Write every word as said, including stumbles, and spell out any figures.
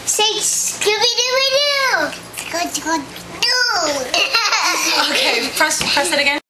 Say Scooby Doo Doo. Okay, press press it again.